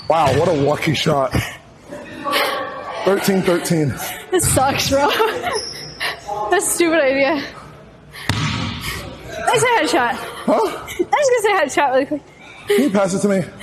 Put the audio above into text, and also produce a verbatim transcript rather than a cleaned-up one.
Wow, what a lucky shot. thirteen thirteen. This sucks, bro. That's a stupid idea. I say headshot. Huh? I was gonna say headshot really quick. Can you pass it to me?